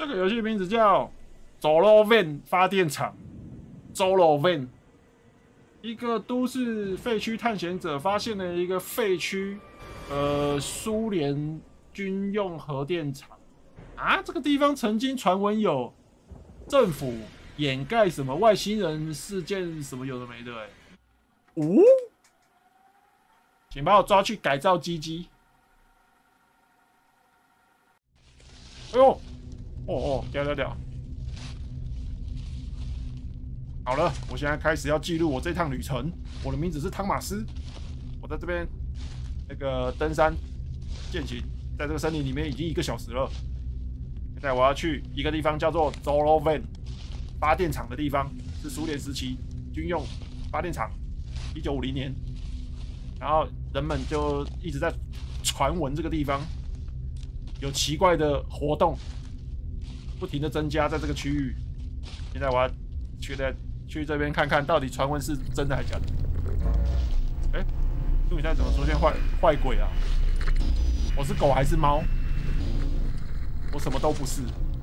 这个游戏名字叫 Zolovan 发电厂 ，Zolovan。一个都市废墟探险者发现了一个废墟，苏联军用核电厂啊，这个地方曾经传闻有政府掩盖什么外星人事件，什么有的没的、欸，哦，请把我抓去改造鸡鸡。哎呦，屌！好了，我现在开始要记录我这趟旅程。我的名字是汤马斯，我在这边那个登山健行，在这个森林里面已经1个小时了。现在我要去一个地方叫做 Zolovan 发电厂的地方，是苏联时期军用发电厂，1950年。然后人们就一直在传闻这个地方有奇怪的活动，不停的增加在这个区域。现在我要去这边看看到底传闻是真的还是假的。哎，录影带怎么出现坏鬼啊？我是狗还是猫？我什么都不是，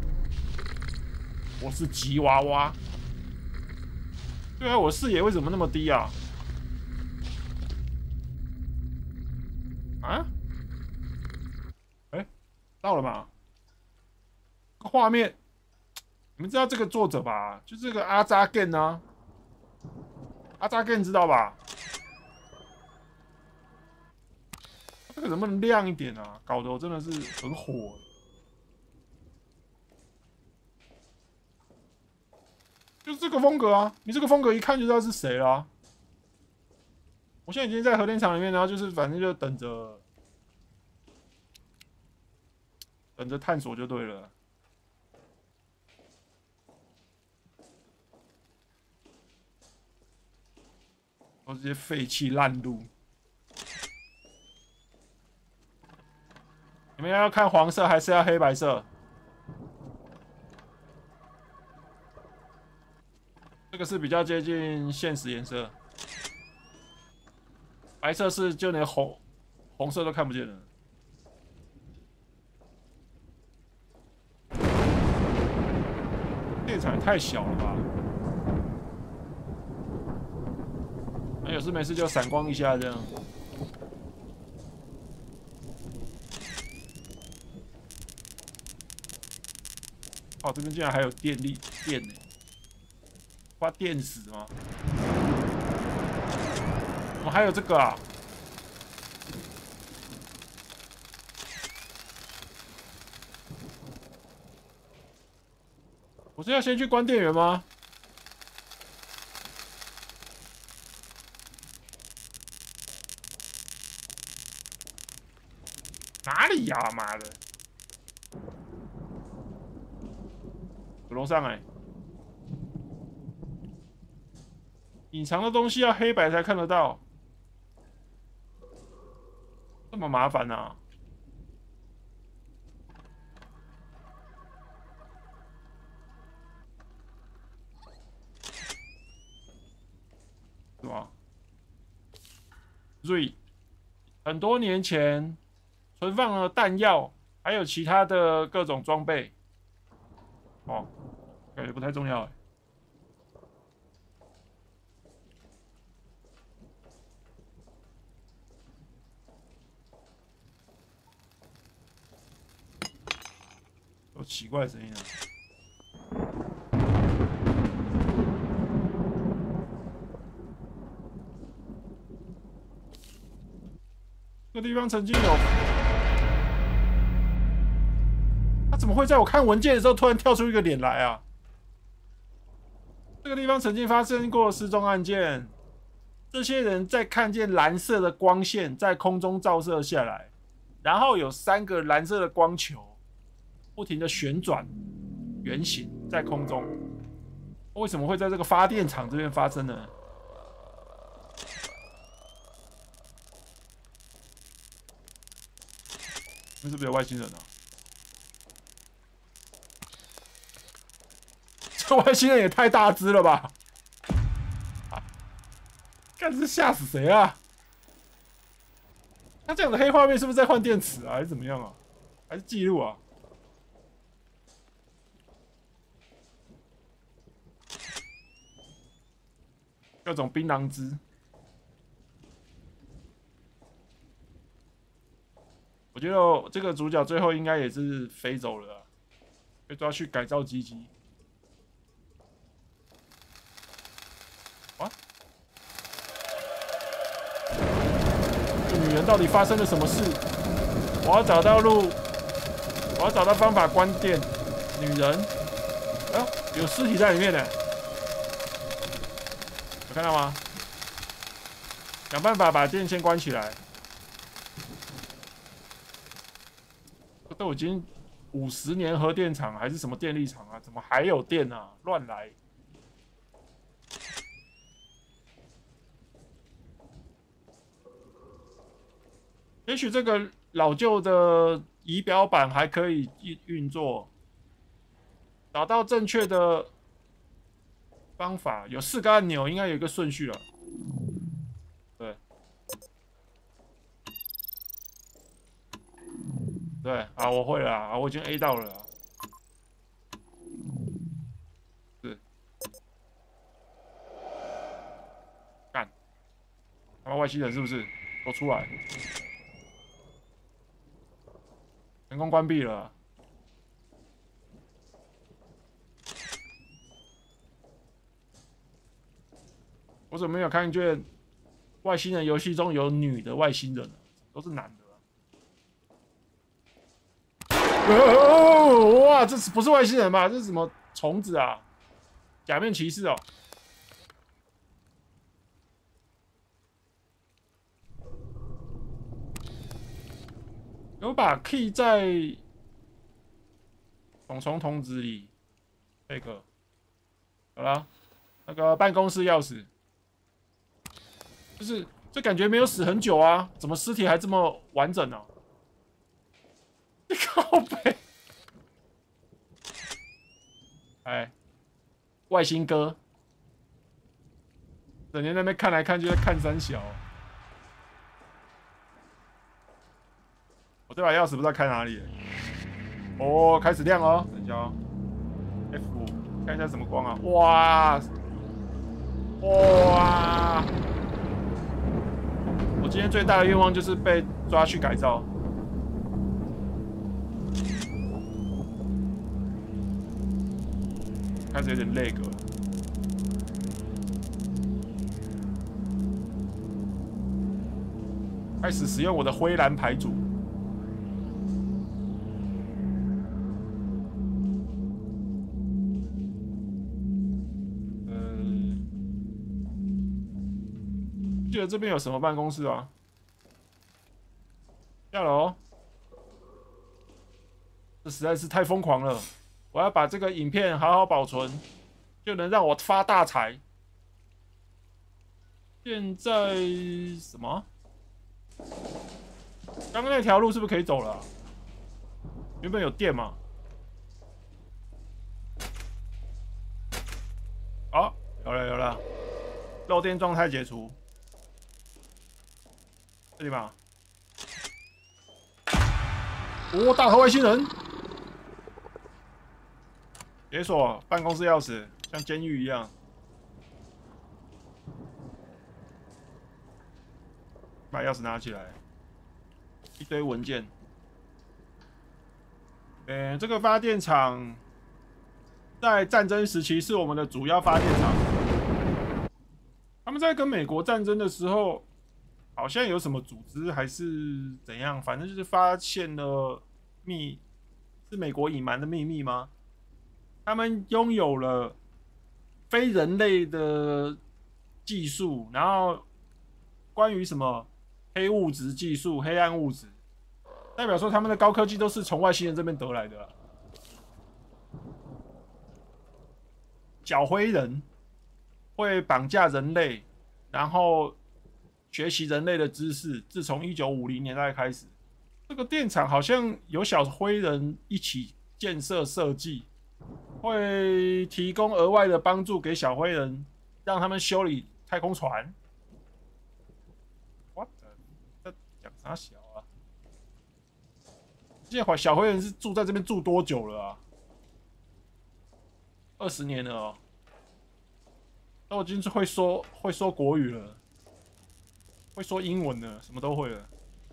我是吉娃娃。对啊，我视野为什么那么低啊？啊？哎，到了吗？画面。你们知道这个作者吧？就这个阿扎根啊，阿扎根知道吧？这个能不能亮一点啊？搞得我真的是很火。就是这个风格啊，你这个风格一看就知道是谁啦、啊。我现在已经在核电厂里面，然后就是反正就等着探索就对了。都是些废弃烂路。你们要看黄色还是要黑白色？这个是比较接近现实颜色，白色是就连红色都看不见了。电场也太小了吧！有事没事就闪光一下这样。哦，这边竟然还有电呢，发电死吗？怎么还有这个啊？我是要先去关电源吗？哪里呀、妈的！楼上哎、隐藏的东西要黑白才看得到，这么麻烦啊！是吧？瑞，很多年前存放了弹药，还有其他的各种装备。哦，感觉不太重要哎。有奇怪的声音啊！这个地方曾经有，他怎么会在我看文件的时候突然跳出一个脸来啊？这个地方曾经发生过失踪案件，这些人在看见蓝色的光线在空中照射下来，然后有3个蓝色的光球不停的旋转圆形在空中。为什么会在这个发电厂这边发生呢？那是不是有外星人啊？这外星人也太大只了吧！干这吓死谁啊？他这样的黑画面是不是在换电池啊，还是怎么样啊？还是记录啊？ 各种槟榔汁。我觉得这个主角最后应该也是飞走了、啊，被抓去改造鸡鸡。啊！这女人到底发生了什么事？我要找到路，我要找到方法关电。女人，啊，有尸体在里面呢，有看到吗？想办法把电线关起来。都已经50年核电厂还是什么电力厂啊？怎么还有电啊？乱来！也许这个老旧的仪表板还可以运作，找到正确的方法，有4个按钮，应该有一个顺序了。对，对啊，我会了啊，我已经 A 到了啊。是，干，他妈外星人是不是？都出来，成功关闭了啊。我怎么没有看见外星人游戏中有女的外星人呢？都是男的啊。哇，这不是外星人吧？这是什么虫子啊？假面骑士哦。有把 key 在虫虫筒子里。这个好了，那个办公室钥匙，就是这感觉没有死很久啊，怎么尸体还这么完整呢、啊？靠北，哎，外星哥，整天在那边看来看去，在看三小。我这把钥匙不知道开哪里了。哦，开始亮哦，等一下哦 ，F， 看一下什么光啊？哇，哇！我今天最大的愿望就是被抓去改造。开始有点累了。开始使用我的灰蓝牌组。记得这边有什么办公室啊？下楼。这实在是太疯狂了！我要把这个影片好好保存，就能让我发大财。现在什么？刚刚那条路是不是可以走了、啊？原本有电嘛？好、有了有了，漏电状态解除。这里吧。哦，大头外星人！解锁办公室钥匙，像监狱一样。把钥匙拿起来，一堆文件。这个发电厂在战争时期是我们的主要发电厂。他们在跟美国战争的时候，好像有什么组织还是怎样，反正就是发现了是美国隐瞒的秘密吗？他们拥有了非人类的技术，然后关于什么黑物质技术、黑暗物质，代表说他们的高科技都是从外星人这边得来的、啊。小灰人会绑架人类，然后学习人类的知识。自从1950年代开始，这个电厂好像有小灰人一起建设设计。会提供额外的帮助给小灰人，让他们修理太空船。What？ 这讲啥小啊？这些小灰人是住在这边住多久了啊？20年了哦。 都已经是会说国语了，会说英文了，什么都会了。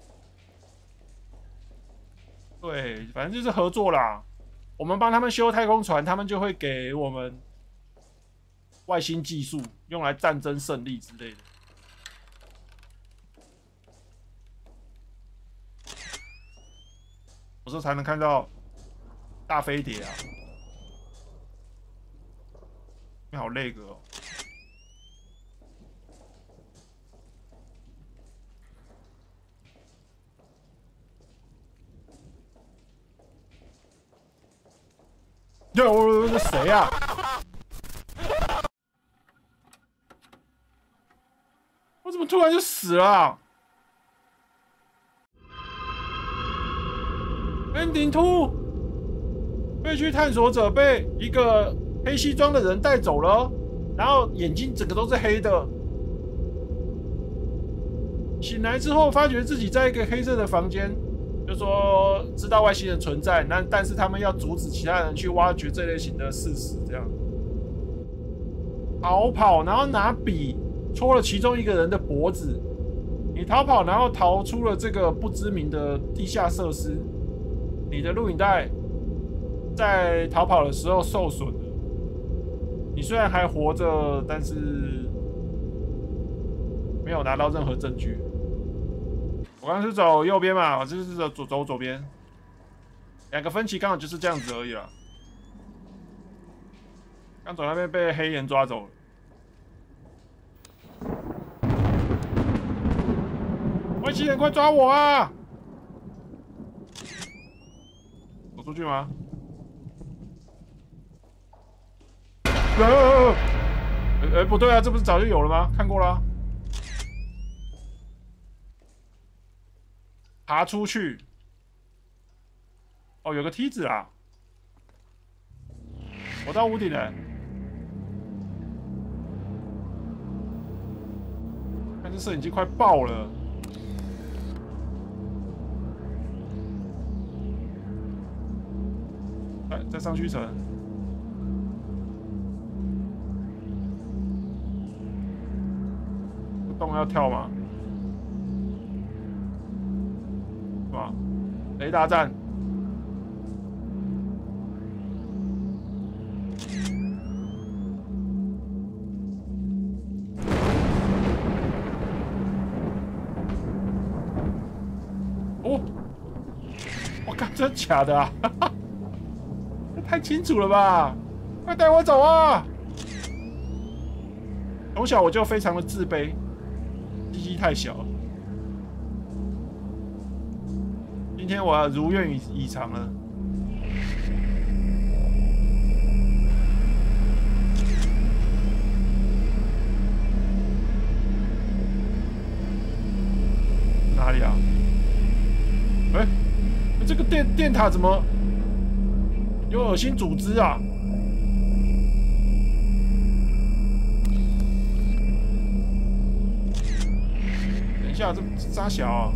对，反正就是合作啦。我们帮他们修太空船，他们就会给我们外星技术，用来战争胜利之类的。有时候才能看到大飞碟啊！你好累个哦。哟，这谁啊？我怎么突然就死了啊？Ending 2，废墟探索者被一个黑西装的人带走了，然后眼睛整个都是黑的。醒来之后，发觉自己在一个黑色的房间。就说知道外星人存在，但是他们要阻止其他人去挖掘这类型的事实，这样逃跑，然后拿笔戳了其中一个人的脖子。你逃跑，然后逃出了这个不知名的地下设施。你的录影带在逃跑的时候受损了。你虽然还活着，但是没有拿到任何证据。我刚刚是走右边嘛，我这是走左边，两个分歧刚好就是这样子而已啦。刚走那边被黑人抓走了，外星人快抓我啊！走出去吗？不对啊，这不是早就有了吗？看过了啊。爬出去，哦，有个梯子啊！我到屋顶了，看这摄影机快爆了。再上去一层，这洞要跳吗？是吧？雷达站。哦，我靠，真假的啊？这太清楚了吧！快带我走啊！从小我就非常的自卑，鸡鸡太小了。今天我如愿以偿了。哪里啊？哎，这个电塔怎么有恶心组织啊？等一下，这傻小啊！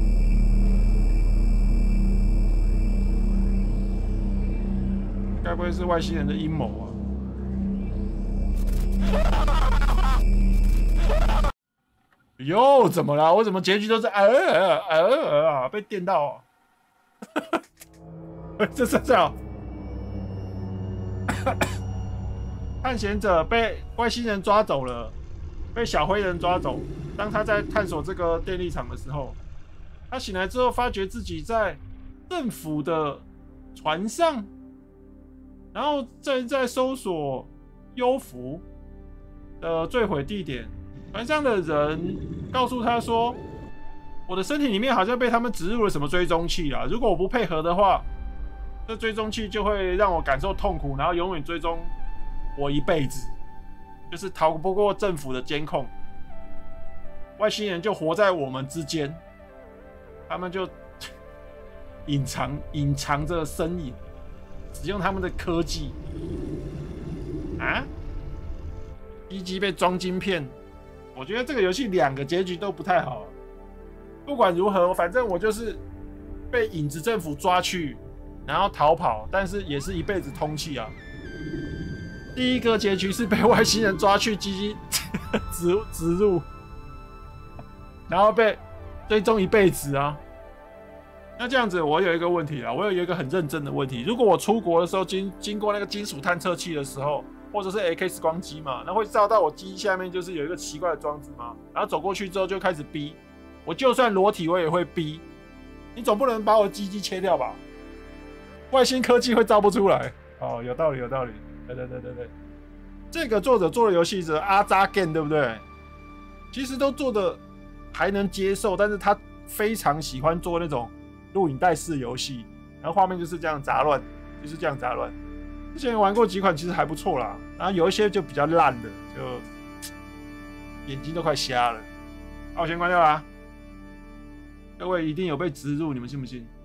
该不会是外星人的阴谋啊？哟，怎么了？我怎么结局都是被电到啊？这探险者被外星人抓走了，被小灰人抓走。当他在探索这个电力厂的时候，他醒来之后，发觉自己在政府的船上。然后在搜索幽浮的坠毁地点，船上的人告诉他说：“我的身体里面好像被他们植入了什么追踪器啊！如果我不配合的话，这追踪器就会让我感受痛苦，然后永远追踪我一辈子，就是逃不过政府的监控。外星人就活在我们之间，他们就隐藏着身影。”使用他们的科技啊，机机被装晶片，我觉得这个游戏两个结局都不太好。不管如何，反正我就是被影子政府抓去，然后逃跑，但是也是一辈子通气啊。 第一个结局是被外星人抓去鸡鸡植入，然后被追踪一辈子啊。那这样子，我有一个问题啦，我有一个很认真的问题：如果我出国的时候经过那个金属探测器的时候，或者是 X 光机嘛，那会照到我鸡下面就是有一个奇怪的装置嘛，然后走过去之后就开始逼，我就算裸体我也会逼，你总不能把我鸡鸡切掉吧？外星科技会照不出来。哦，有道理，有道理。对，这个作者做的游戏是阿扎 Game， 对不对？其实都做的还能接受，但是他非常喜欢做那种录影带式游戏，然后画面就是这样杂乱，就是这样杂乱。之前玩过几款，其实还不错啦，然后有一些就比较烂的，就眼睛都快瞎了。好，我先关掉啦。各位一定有被植入，你们信不信？